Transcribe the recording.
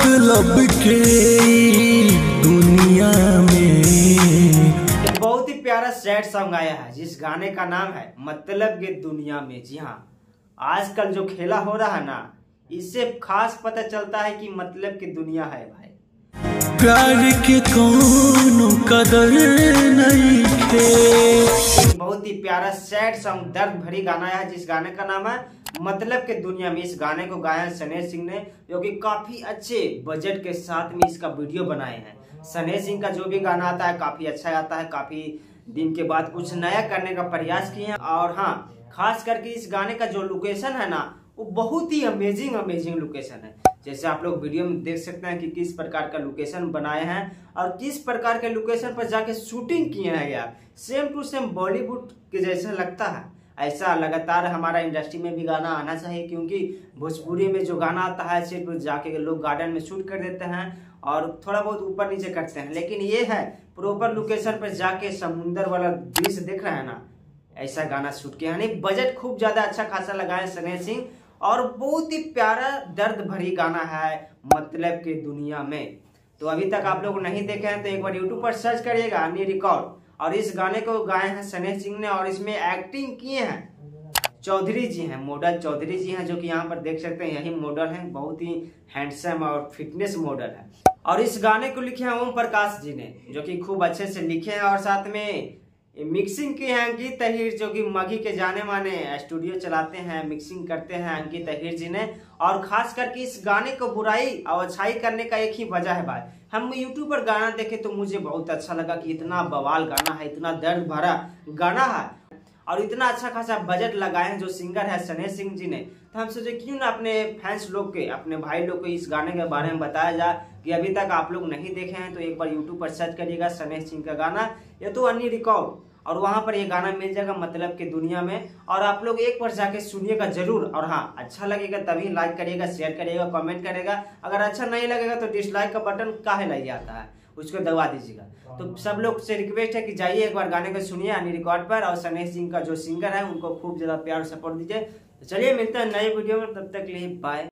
मतलब के दुनिया में। बहुत ही प्यारा सैड सॉन्ग आया है जिस गाने का नाम है मतलब के दुनिया में। जी हाँ, आजकल जो खेला हो रहा है ना, इससे खास पता चलता है कि मतलब की दुनिया है भाई। प्यार के कौन कदर नहीं थे। बहुत ही प्यारा सैड सॉन्ग, दर्द भरी गाना है जिस गाने का नाम है मतलब के दुनिया में। इस गाने को गाया है सनेह सिंह ने, जो कि काफी अच्छे बजट के साथ में इसका वीडियो बनाए हैं। सनेह सिंह का जो भी गाना आता है काफी अच्छा आता है, काफी दिन के बाद कुछ नया करने का प्रयास किए हैं। और हाँ, खास करके इस गाने का जो लोकेशन है ना, वो बहुत ही अमेजिंग लोकेशन है। जैसे आप लोग वीडियो में देख सकते हैं कि किस प्रकार का लोकेशन बनाए हैं और किस प्रकार के लोकेशन पर जाके शूटिंग किए हैं यार। सेम टू सेम बॉलीवुड के जैसा लगता है। ऐसा लगातार हमारा इंडस्ट्री में भी गाना आना चाहिए, क्योंकि भोजपुरी में जो गाना आता है सिर्फ जाके लोग गार्डन में शूट कर देते हैं और थोड़ा बहुत ऊपर नीचे करते हैं, लेकिन ये है प्रॉपर लोकेशन पर जाके समुंदर वाला दृश्य देख रहे हैं ना, ऐसा गाना शूट किया है। बजट खूब ज्यादा अच्छा खासा लगाए सनेह सिंह, और बहुत ही प्यारा दर्द भरी गाना है मतलब के दुनिया में। तो अभी तक आप लोग नहीं देखे हैं तो एक बार YouTube पर सर्च करिएगा अन्य रिकॉर्ड। और इस गाने को गाए हैं सनेह सिंह ने, और इसमें एक्टिंग किए हैं चौधरी जी हैं, मॉडल चौधरी जी हैं, जो कि यहाँ पर देख सकते हैं यही मॉडल हैं। बहुत ही हैंडसम और फिटनेस मॉडल है। और इस गाने को लिखे हैं ओम प्रकाश जी ने, जो कि खूब अच्छे से लिखे हैं। और साथ में मिक्सिंग की है अंकित अहीर, जो कि मघी के जाने माने स्टूडियो चलाते हैं, मिक्सिंग करते हैं अंकित अहीर जी ने। और खास करके इस गाने को बुराई और अच्छाई करने का एक ही वजह है भाई, हम यूट्यूब पर गाना देखे तो मुझे बहुत अच्छा लगा कि इतना बवाल गाना है, इतना दर्द भरा गाना है और इतना अच्छा खासा बजट लगाए हैं जो सिंगर है सनेह सिंह जी ने। तो हम सोचे क्यों ना अपने फैंस लोग के, अपने भाई लोग को इस गाने के बारे में बताया जाए कि अभी तक आप लोग नहीं देखे हैं तो एक बार यूट्यूब पर सर्च करिएगा सनेह सिंह का गाना या तो अन्य रिकॉर्ड, और वहां पर ये गाना मिल जाएगा मतलब के दुनिया में। और आप लोग एक बार जाके सुनिएगा जरूर। और हाँ, अच्छा लगेगा तभी लाइक करिएगा, शेयर करिएगा, कमेंट करिएगा। अगर अच्छा नहीं लगेगा तो डिसलाइक का बटन काहे लग जाता है, उसको दबा दीजिएगा। तो सब लोग से रिक्वेस्ट है कि जाइए एक बार गाने को सुनिए अन्य रिकॉर्ड पर, और सनेह सिंह का जो सिंगर है उनको खूब ज्यादा प्यार सपोर्ट दीजिए। तो चलिए मिलते हैं नए वीडियो में, तब तक के लिए बाय।